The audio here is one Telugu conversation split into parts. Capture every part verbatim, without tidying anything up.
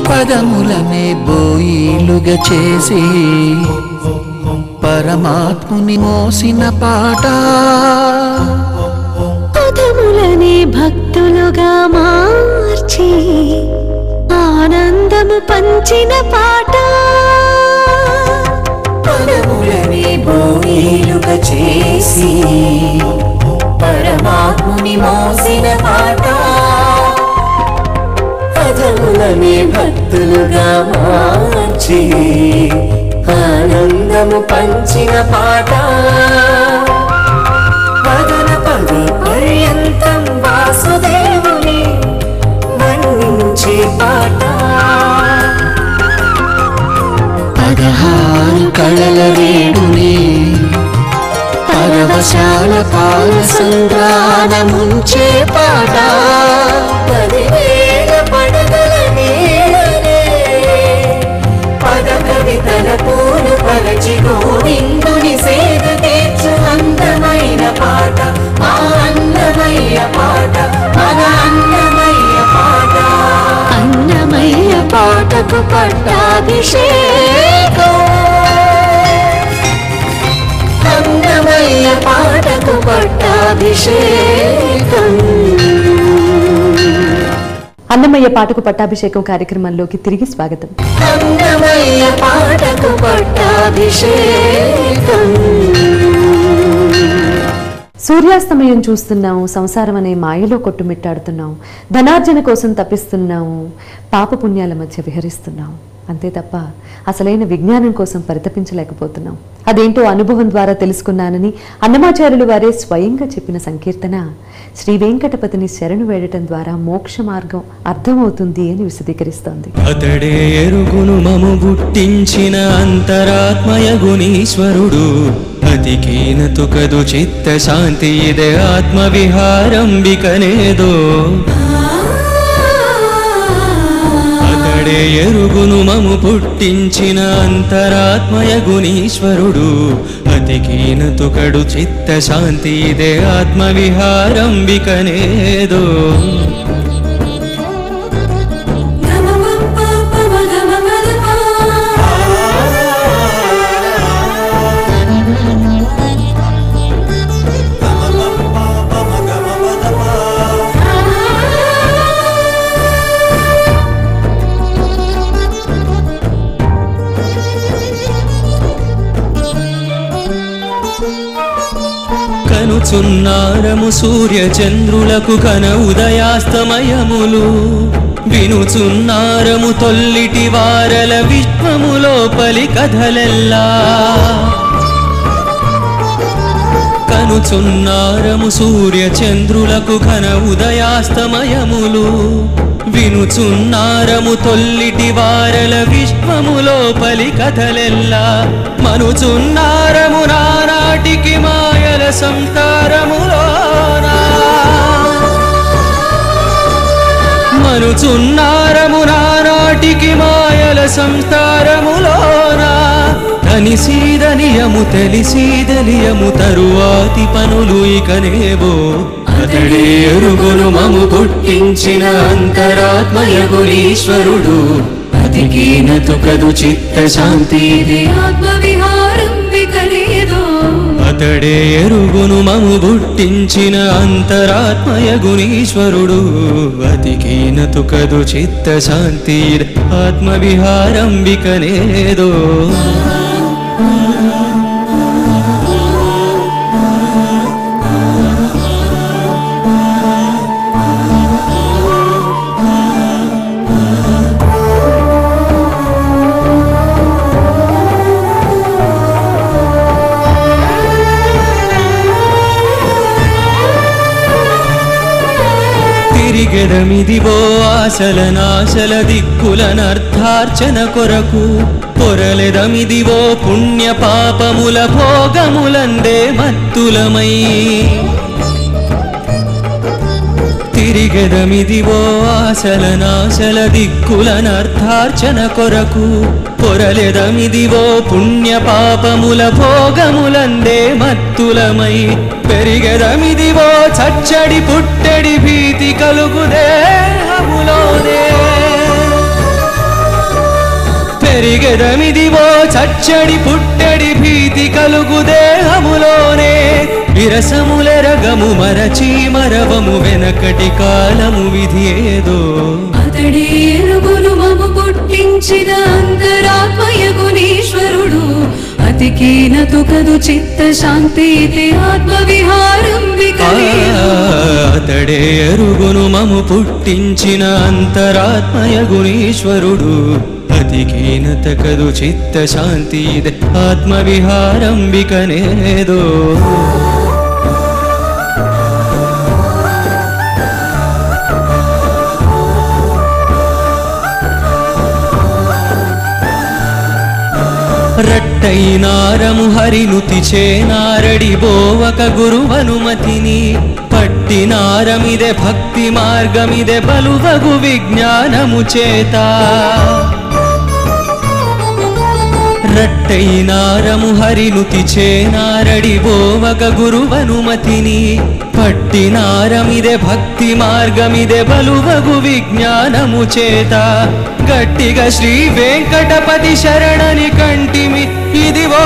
పదములనే బోయిలుగా చేసి పరమాత్ముని మోసిన పాట పదములనే భక్తులుగా మార్చి ఆనందము పంచిన పాట పదములనే బోయిలుగా చేసి పరమాత్ముని మోసిన పాట పదములనే భక్తులుగా మార్చి ఆనందము పంచిన పాట పదన పద పర్యంతం వాసుదేవుని వర్ణించే పాట పదహారు కళల రేడుని పరవశాల పాల సంద్రాన ముంచే పాట పదివేల పడగల నీడనే పద కవితల పూలు పరచి గోవిందుని సేద తీర్చు అందమైన పాట మా అన్నమయ్య పాట మన అన్నమయ్య పాట అన్నమయ్య పాటకు పట్టాభిషేకం అన్నమయ్య పాటకు పట్టాభిషేకం అన్నమయ్య పాటకు పట్టాభిషేకం కార్యక్రమంలోకి తిరిగి స్వాగతం. అన్నమయ్య పాటకు పట్టాభిషేకం. సూర్యాస్తమయం చూస్తున్నాం, సంసారం అనే మాయలో కొట్టుమిట్టాడుతున్నాం, ధనార్జన కోసం తప్పిస్తున్నాం, పాపపుణ్యాల మధ్య విహరిస్తున్నాం. అంతే తప్ప అసలైన విజ్ఞానం కోసం పరితపించలేకపోతున్నాం. అదేంటో అనుభవం ద్వారా తెలుసుకున్నానని అన్నమాచార్యులు వారే స్వయంగా చెప్పిన సంకీర్తన శ్రీ వెంకటపతిని శరణు వేడటం ద్వారా మోక్ష మార్గం అర్థమవుతుంది అని విశదీకరిస్తోంది. అతడే ఎరుగును మము గుట్టించిన అంతరాత్మయ గుణీశ్వరుడు అతికీన తుకదు చిత్త శాంతి ఇదే ఆత్మ విహారంబికనేదో అతడే ఎరుగును మము పుట్టించిన అంతరాత్మయ గుణీశ్వరుడు అతికీన తుకడు చిత్త శాంతి ఇదే ఆత్మ విహారంబికనేదో కనుచున్నారము సూర్య చంద్రులకు కన ఉదయాస్తమయములు వినుచున్నారము తొల్లిటి వారల విశ్వములోపలి కథలెల్లా కనుచున్నారము సూర్య చంద్రులకు కన ఉదయాస్తమయములు వినుచున్నారము తొల్లిటి వారల విశ్వములోపలి కథలెల్లా మనుచున్నారము నానాటికి మాయల సంతారములోనా మనుచున్నారము నానాటికి మాయల సంతారములోనా తనిసీదనియము తెలిసీదనియము తరువాతి పనులు ఇకనేవో అతడే ఎరుగును మము పుట్టించిన అంతరాత్మయ గుణీశ్వరుడు అతికీన తుకదు చిత్త శాంతి ఆత్మ విహారంబికనేదో అతడే ఎరుగును మము పుట్టించిన అంతరాత్మయ గుణీశ్వరుడు అతికీన తుకదు చిత్త శాంతి ఆత్మ విహారంబికనేదో తిరిగెదమిదివో ఆశల నాశల దిక్కులనర్థార్చన కొరకు పొరలెదమిదివో పుణ్య పాపముల భోగములందే మత్తులమై తిరిగెదమిదివో ఆశల నాశల దిక్కులనర్థార్చన కొరకు పొరలెదమిదివో పుణ్య పాపముల భోగములందే మత్తులమై పెరిగెదమిదివో చచ్చడి పుట్టెడి భీతి కలుగు దేహములోనే ఎరిగెదమిదివో చచ్చడి పుట్టడి భీతి కలుగు దేహములోనే విరసములెరగము మరచి మరవము వెనకటి కాలము విధి ఏదో అతడే ఎరుగును మము పుట్టించిన అంతరాత్మయగునీశ్వరుడు అతికీనతు కదు చిత్త శాంతి ఆత్మ విహారం అతడే ఎరుగును మము పుట్టించిన అంతరాత్మయ గుణీశ్వరుడు అతికీనత కదు చిత్త శాంతి ఆత్మ విహారం వికనేదో రట్టైనారము హరినుతి చేనారడి బోవక గురువనుమతిని పట్టినారమిదే భక్తి మార్గమిదే బలువగు విజ్ఞానము చేత రట్టైనారము హరినుతి చేనారడి బోవక గురువనుమతిని పట్టినారమిదే భక్తి మార్గమిదే బలువగు విజ్ఞానము చేత గట్టిగా శ్రీ వెంకటపతి శరణని కంటిమి ఇదివో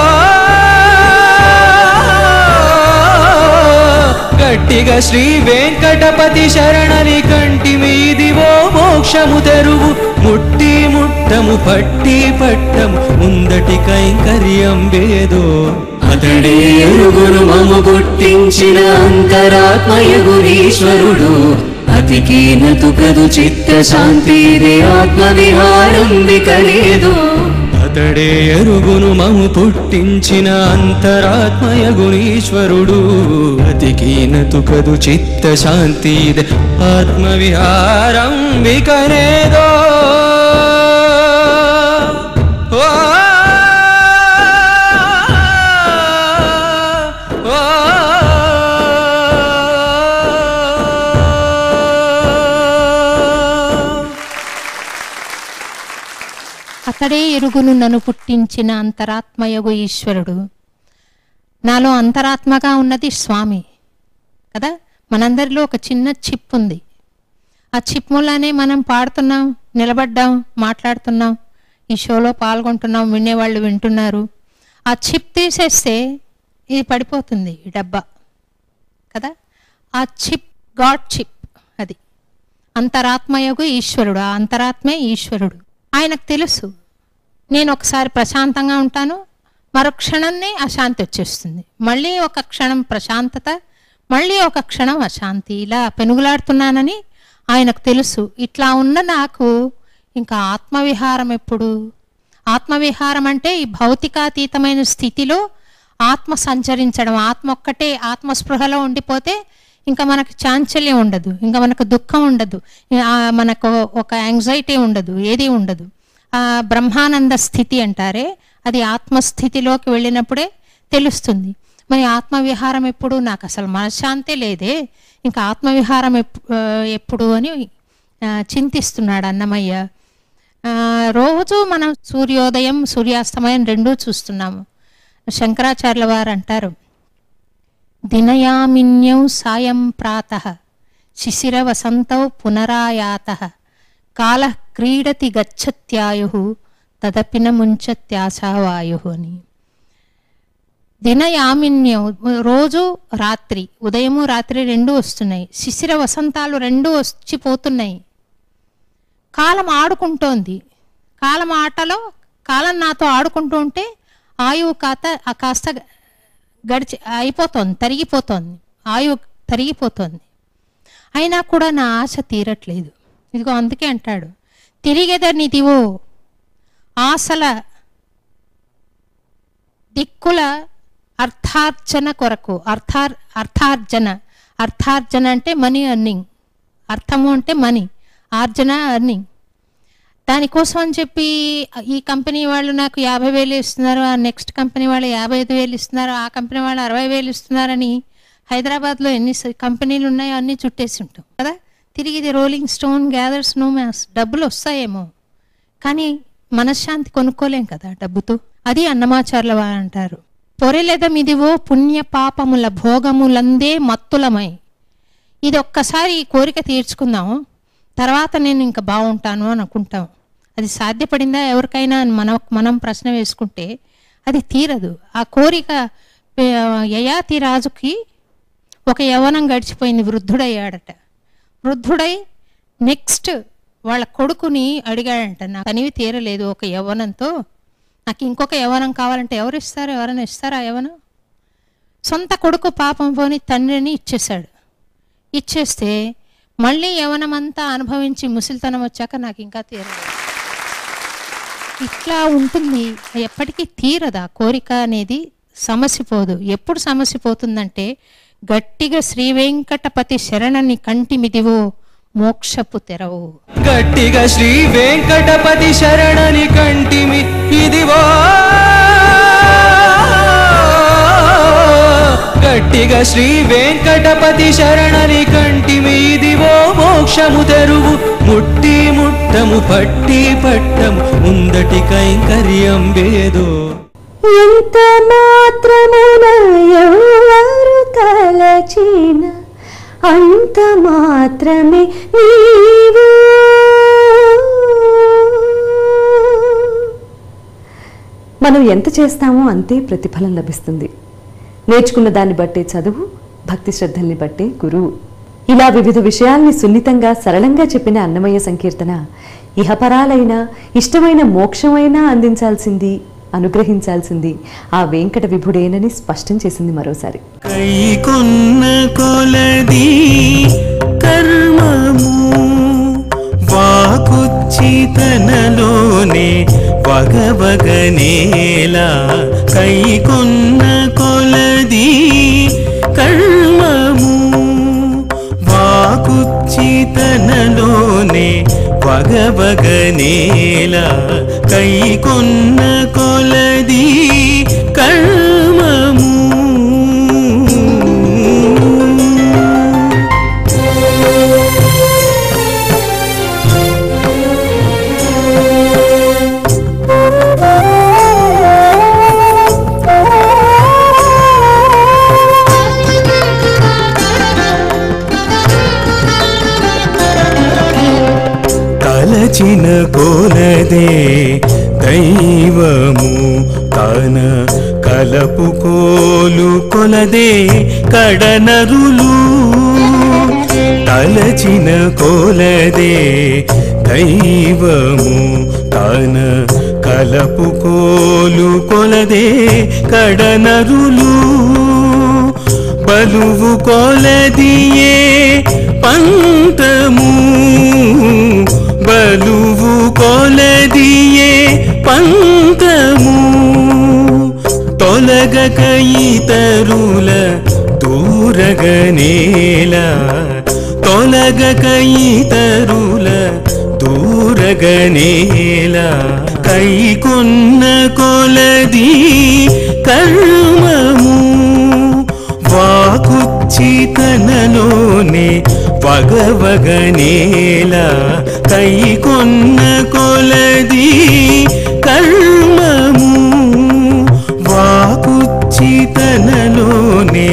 గట్టిగా శ్రీ వెంకటపతి శరణని కంటిమి ఇదివో మోక్షము తెరువు ముట్టి ముట్టము పట్టి పట్టము ముందటి కైంకర్యం వేదో అతడే ఎరుగును మము పుట్టించిన అంతరాత్మయగురీశ్వరుడు అతికీనతు కదు చిత్త శాంతి ఆత్మ విహారం వికలేదు అతడే ఎరుగును మము పుట్టించిన అంతరాత్మయ గుణీశ్వరుడు అతికీనతు కదు చిత్త శాంతి ఆత్మ విహారం వికనేదో అతడే ఎరుగును నన్ను పుట్టించిన అంతరాత్మయగు ఈశ్వరుడు. నాలో అంతరాత్మగా ఉన్నది స్వామి కదా. మనందరిలో ఒక చిన్న చిప్ ఉంది. ఆ చిప్ మూలానే మనం పాడుతున్నాం, నిలబడ్డాం, మాట్లాడుతున్నాం, ఈ షోలో పాల్గొంటున్నాం, వినేవాళ్ళు వింటున్నారు. ఆ చిప్ తీసేస్తే ఇది పడిపోతుంది, ఈ డబ్బా కదా. ఆ చిప్ గాడ్ చిప్, అది అంతరాత్మయగు ఈశ్వరుడు. ఆ అంతరాత్మే ఈశ్వరుడు. ఆయనకు తెలుసు నేను ఒకసారి ప్రశాంతంగా ఉంటాను, మరో క్షణంనే అశాంతి వచ్చేస్తుంది, మళ్ళీ ఒక క్షణం ప్రశాంతత, మళ్ళీ ఒక క్షణం అశాంతి, ఇలా పెనుగులాడుతున్నానని ఆయనకు తెలుసు. ఇట్లా ఉన్న నాకు ఇంకా ఆత్మవిహారం ఎప్పుడు? ఆత్మవిహారం అంటే ఈ భౌతికాతీతమైన స్థితిలో ఆత్మ సంచరించడం. ఆత్మ ఒక్కటే ఆత్మస్పృహలో ఉండిపోతే ఇంకా మనకు చాంచల్యం ఉండదు, ఇంకా మనకు దుఃఖం ఉండదు, మనకు ఒక యాంగ్జైటీ ఉండదు, ఏది ఉండదు. ఆ బ్రహ్మానంద స్థితి అంటారే, అది ఆత్మస్థితిలోకి వెళ్ళినప్పుడే తెలుస్తుంది. మరి ఆత్మవిహారం ఎప్పుడు? నాకు అసలు మనశ్శాంతే లేదే, ఇంకా ఆత్మవిహారం ఎప్పుడు అని చింతిస్తున్నాడు అన్నమయ్య. రోజు మనం సూర్యోదయం సూర్యాస్తమయం రెండూ చూస్తున్నాము. శంకరాచార్యుల వారు అంటారు, దినయామిన్యౌ సాయం ప్రాతః శిశిర వసంతౌ పునరాయాతః కాల క్రీడతి గచ్చత్యాయు తదపిన ముంచత్యాశావాయు అని. దినయామిన్యం రోజు రాత్రి, ఉదయము రాత్రి రెండు వస్తున్నాయి. శిశిర వసంతాలు రెండు వచ్చిపోతున్నాయి. కాలం ఆడుకుంటోంది. కాలం ఆటలో కాలం నాతో ఆడుకుంటూ ఉంటే ఆయువు కాత కాస్త గడిచి అయిపోతోంది, తరిగిపోతోంది, ఆయువు తరిగిపోతోంది. అయినా కూడా నా ఆశ తీరట్లేదు. ఇదిగో అందుకే అంటాడు, తిరిగెదనిదివో ఆశల దిక్కుల అర్థార్జన కొరకు. అర్థార్ అర్థార్జన అర్థార్జన అంటే మనీ ఎర్నింగ్, అర్థము అంటే మనీ, ఆర్జన ఎర్నింగ్. దానికోసం అని చెప్పి ఈ కంపెనీ వాళ్ళు నాకు యాభై వేలు ఇస్తున్నారు, ఆ నెక్స్ట్ కంపెనీ వాళ్ళు యాభై ఐదు వేలు ఇస్తున్నారు, ఆ కంపెనీ వాళ్ళు అరవై వేలు ఇస్తున్నారని హైదరాబాద్లో ఎన్ని కంపెనీలు ఉన్నాయో అన్నీ చుట్టేసి ఉంటాం కదా. తిరిగి ఇది రోలింగ్ స్టోన్ గ్యాదర్స్ నో మ్యాస్. డబ్బులు వస్తాయేమో కానీ మనశ్శాంతి కొనుక్కోలేం కదా డబ్బుతో. అది అన్నమాచార్యుల వారు అంటారు, పొరెలెదమిదివో పుణ్య పాపముల భోగములందే మత్తులమై. ఇది ఒక్కసారి ఈ కోరిక తీర్చుకుందాం, తర్వాత నేను ఇంకా బాగుంటాను అని అనుకుంటాం. అది సాధ్యపడిందా ఎవరికైనా మనం మనం ప్రశ్న వేసుకుంటే అది తీరదు. ఆ కోరిక యయాతి రాజుకి ఒక యవ్వనం గడిచిపోయింది, వృద్ధుడయ్యాడట. వృద్ధుడై నెక్స్ట్ వాళ్ళ కొడుకుని అడిగాడంట, నాకు అనేవి తీరలేదు ఒక యవ్వనంతో, నాకు ఇంకొక యవ్వనం కావాలంటే ఎవరు ఇస్తారు? ఎవరైనా ఇస్తారా యవ్వనం? సొంత కొడుకు పాపం పోని తండ్రిని ఇచ్చేశాడు. ఇచ్చేస్తే మళ్ళీ యవ్వనమంతా అనుభవించి ముసలితనం వచ్చాక నాకు ఇంకా తీరలేదు. ఇట్లా ఉంటుంది, ఎప్పటికీ తీరదా కోరిక అనేది, సమసిపోదు. ఎప్పుడు సమసిపోతుందంటే గట్టిగా శ్రీ వెంకటపతి శరణని కంటిమిదివో మోక్షపు తెరవు. గట్టిగా శ్రీ వెంకటపతి శరణని కంటిమి ఇదివో, గట్టిగా శ్రీ వెంకటపతి శరణని కంటిమి ఇదివో మోక్షము తెరువు. ముట్టి ముట్టము పట్టి పట్టము ముందటి కైంకర్యం వేదో. ఎంత మాత్రమున ఎవరు తలచిన అంత మాత్రమే నీవు. మనం ఎంత చేస్తామో అంతే ప్రతిఫలం లభిస్తుంది. నేర్చుకున్న దాన్ని బట్టే చదువు, భక్తి శ్రద్ధల్ని బట్టే గురువు. ఇలా వివిధ విషయాల్ని సున్నితంగా సరళంగా చెప్పిన అన్నమయ్య సంకీర్తన ఇహపరాలైనా ఇష్టమైన మోక్షమైనా అందించాల్సింది, అనుగ్రహించాల్సింది ఆ వెంకట విభుడేనని స్పష్టం చేసింది మరోసారి. కైకొన్న కొలది కర్మము వాకుచ్చి తనలోనే వగవగనేలా. కైకొన్న కొలది కర్మము వాకుచ్చి తనలోనే వగవగనేలా. కైకొన్న కొలది కర్మము. తలచిన కొలదే దైవము తన కలపుకోలు కొలదే కడనరులు. తలచిన కొలదే దైవము తన కలపుకోలు కొలదే కడనరులు. బలువు కొలదియే పంతము బలువు కొలదియే పంతము. తొలగక ఇతరుల దూరగనేలా. తొలగక ఇతరుల దూరగనేలా. కైకొన్న కొలది కర్మము వాకుచ్చి తనలోనే వగవగనేలా. కైకొన్న కొలది కర్మము వాకుచ్చి తనలోనే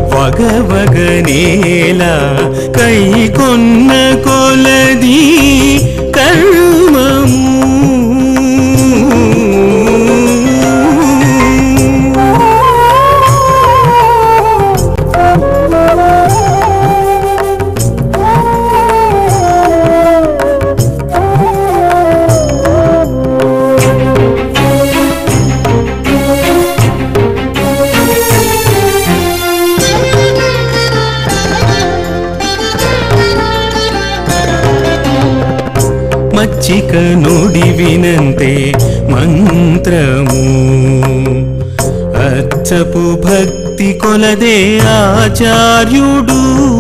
వగవగనేలా. కైకొన్న కొలది కర్మము. మచ్చిక నుడివినంతే మంత్రము అచ్చపు భక్తి కొలదే ఆచార్యుడు.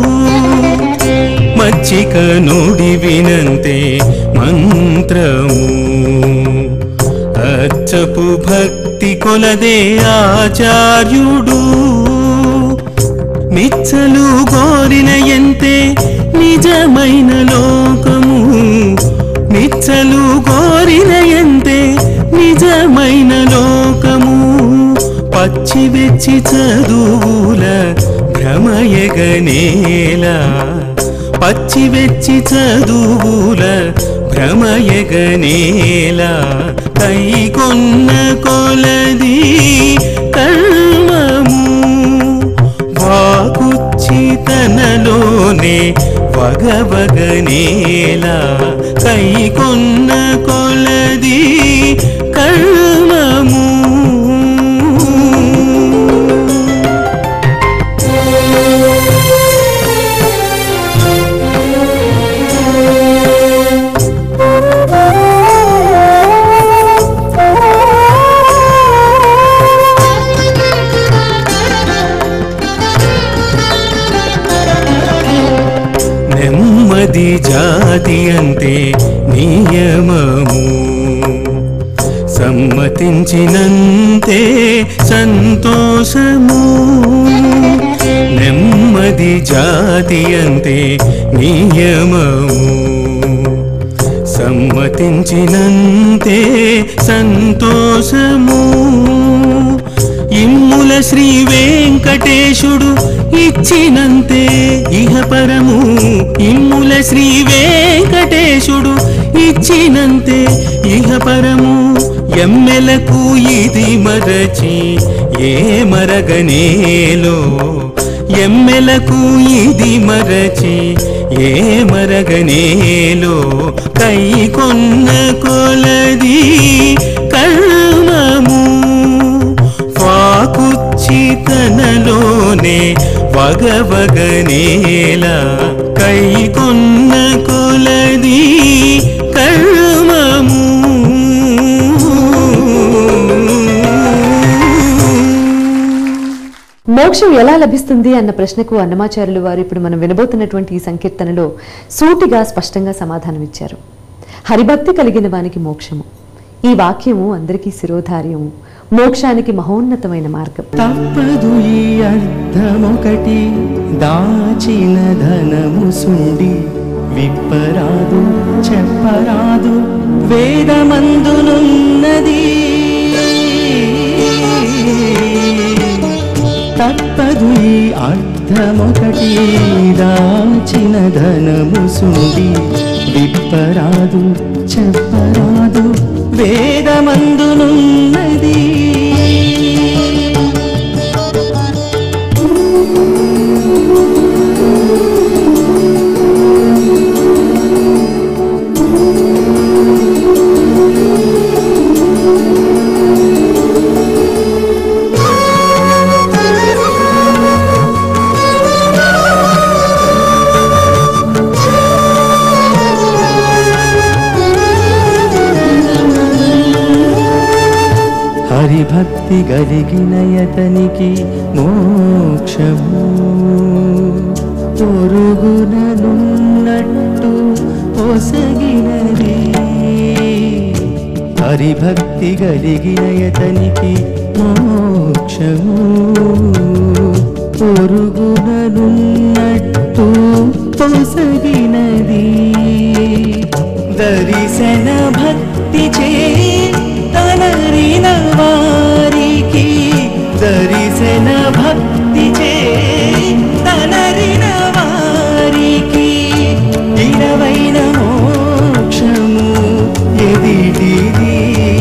మచ్చిక నుడివినంతే మంత్రము అచ్చపు భక్తి కొలదే ఆచార్యుడు. మిచ్చలు గోరిన ఎంతే నిజమైన లోకము. మిచ్చలు గోరిన ఎంతే నిజమైన లోకము. పచ్చి వెచ్చి చదువుల భ్రమయగనేలా. పచ్చి వెచ్చి చదువుల భ్రమయగనేలా కైకొన్న కొలది కర్మము వాకుచ్చి తనలోనే వగవగనేలా కైకొన్న కొలది కర్మము నెమ్మది జాతి అంటే నియమము సమ్మతించినంతే సంతోషము నెమ్మది జాతి అంటే నియమము సమ్మతించినంతే సంతోషము ఇమ్ముల శ్రీ వెంకటేశుడు ఇచ్చినంతే ఇహపరము ఇమ్ముల శ్రీ వెంకటేశుడు ఇచ్చినంతే ఇహపరము ఎమ్మెలకు ఇది మరచి ఏ మరగనేలో ఎమ్మెలకు ఇది మరచి ఏ మరగనేలో కైకొన్న కొలది కర్మము వాకుచ్చి తనలోనే వగవగనేలా కైకొన్న కొలది కర్మము మోక్షం ఎలా లభిస్తుంది అన్న ప్రశ్నకు అన్నమాచార్యులు వారు ఇప్పుడు మనం వినబోతున్నటువంటి ఈ సంకీర్తనలో సూటిగా స్పష్టంగా సమాధానం ఇచ్చారు. హరిభక్తి కలిగిన వానికి మోక్షము. ఈ వాక్యము అందరికీ శిరోధార్యము, మోక్షానికి మహోన్నతమైన మార్గం. తప్పదు ఈ అర్థమొకటి దాచిన ధనము సుండి విప్పరాదు చెప్పరాదు వేదమందునున్నది. తప్పదు ఈ అర్థమొకటి దాచిన ధనము సుండి విప్పరాదు చెప్పరాదు వేదమందునున్నది. హరిభక్తి గలిగినయతనికి మోక్షము పొరుగుననున్నట్టు పొసగినది. హరిభక్తి గలిగినయతనికి మోక్షము పొరుగుననున్నట్టు పొసగినది. దర్శన భక్తి చే తనరిన వారికి దర్శన భక్తి చే తనరిన వారికి ఇరవైన మోక్షము ఎదిటిది.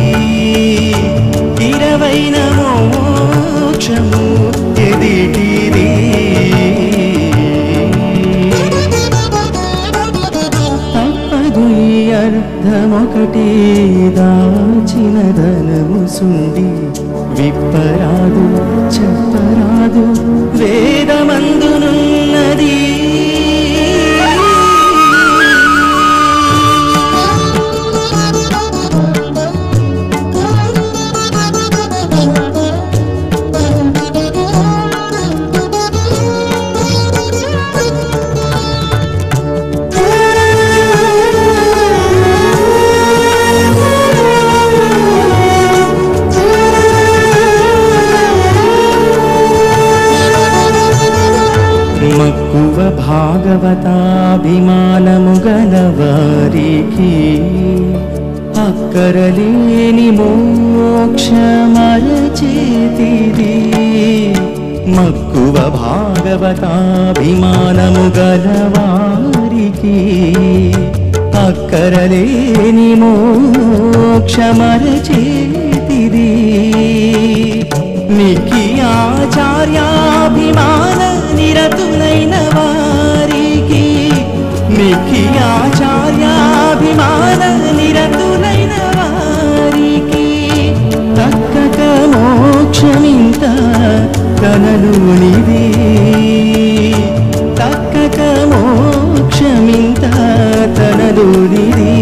ఇరవైన మోక్షము ఎదిటిది. తప్పదు ఈ అర్థమొకటి దాచిన ధనము సుండి విప్పరాదు చెప్పరాదు వేదమందునున్నది. మక్కువ భాగవతాభిమానము గలవారికి అక్కరలేని మోక్షమరచేతిది. మక్కువ భాగవతాభిమానము గలవారికి అక్కరలేని మోక్షమరచేతిది నిఖి ఆచార్యాభిమాన నిరతులైన వారికి నిఖి ఆచార్యాభిమాన నిరతులైన వారికి తక్కక మోక్షమింత కనలోనిది తక్కక మోక్షమింత తనలోనిది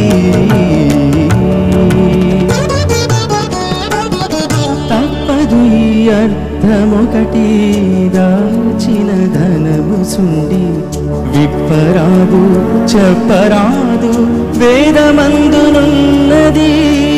తప్పదు ఈ అర్థమొకటి దాచిన ధనము సుండి విప్పరాదు చెప్పరాదు వేదమందునున్నది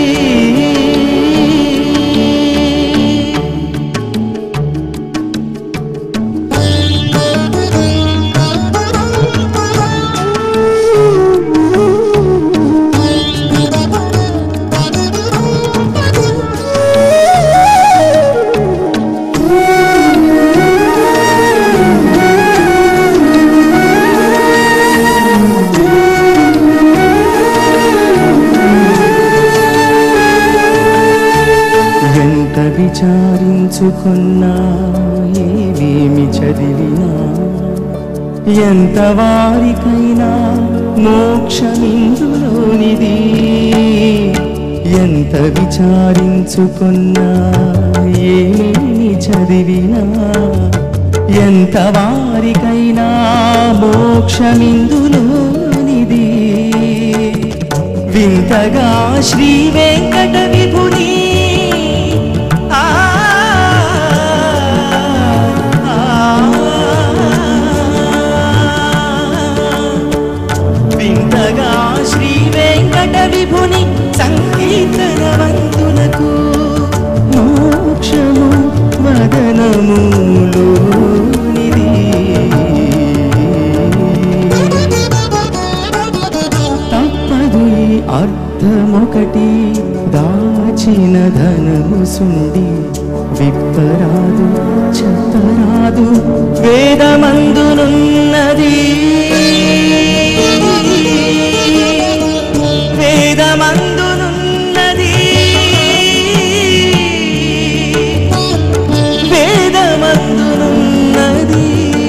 విచారించుకున్నా ఏవేమి చదివినా ఎంత వారికైనా మోక్షమిందులోనిది ఎంత విచారించుకున్నా ఏమేమి చదివినా ఎంత వారికైనా మోక్షమిందులోనిది వింతగా శ్రీ వెంకట విభుని వింతగా శ్రీ వెంకట విభుని సంకీర్తనవంతులకు మోక్షము వదనములోనిది తప్పదు ఈ అర్థమొకటి దాచిన ధనము సుండి విప్పరాదు చెప్పరాదు వేదమందునున్నది వేదమందునున్నది వేదమందునున్నది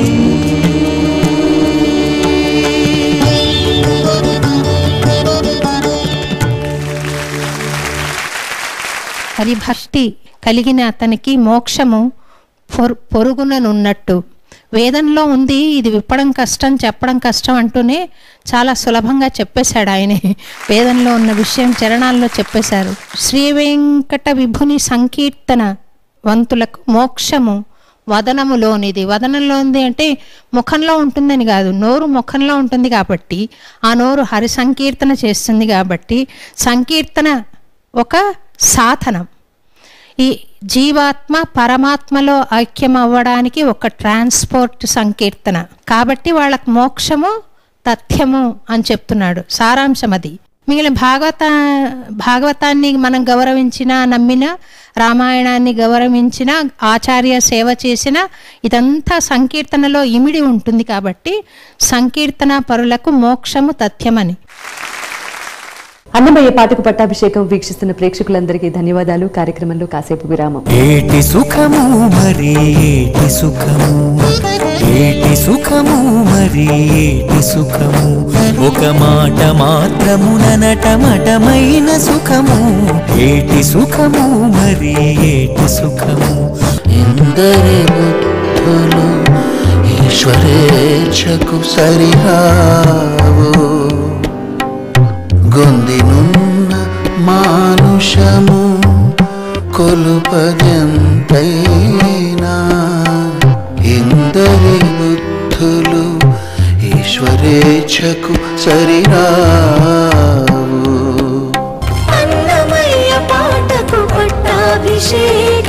హరిభక్తి కలిగిన అతనికి మోక్షము పొరు పొరుగుననున్నట్టు. వేదంలో ఉంది, ఇది విప్పడం కష్టం చెప్పడం కష్టం అంటూనే చాలా సులభంగా చెప్పేశాడు ఆయనే. వేదంలో ఉన్న విషయం చరణాల్లో చెప్పేశారు. శ్రీ వెంకట విభుని సంకీర్తన వంతులకు మోక్షము వదనములోనిది. వదనంలోనిది అంటే ముఖంలో ఉంటుందని కాదు, నోరు ముఖంలో ఉంటుంది కాబట్టి, ఆ నోరు హరి సంకీర్తన చేస్తుంది కాబట్టి సంకీర్తన ఒక సాధనం. ఈ జీవాత్మ పరమాత్మలో ఐక్యం అవ్వడానికి ఒక ట్రాన్స్పోర్ట్ సంకీర్తన కాబట్టి వాళ్ళకు మోక్షము తథ్యము అని చెప్తున్నాడు. సారాంశం అది. మిగిలిన భాగవత భాగవతాన్ని మనం గౌరవించిన, నమ్మిన, రామాయణాన్ని గౌరవించిన, ఆచార్య సేవ చేసిన, ఇదంతా సంకీర్తనలో ఇమిడి ఉంటుంది కాబట్టి సంకీర్తన పరులకు మోక్షము తథ్యమని. అన్నమయ్య పాటకు పట్టాభిషేకం వీక్షిస్తున్న ప్రేక్షకులందరికీ ధన్యవాదాలు. కార్యక్రమంలో కాసేపు విరామం. ఏటి సుఖము మరి ఏటి సుఖము, ఏటి సుఖము మరి ఏటి సుఖము, ఒక మాట మాత్రమున నటమటమైన సుఖము, ఏటి సుఖము మరి ఏటి సుఖము. ఇందరి బుద్ధులు ఈశ్వరేచ్ఛకు సరిహావు, గొందినున్న మానుషము కొలుపదెంతైనా, ఇందరి బుద్ధులు ఈశ్వరేచ్ఛకు సరిరావు. అన్నమయ్య పాటకు పట్టాభిషేకం.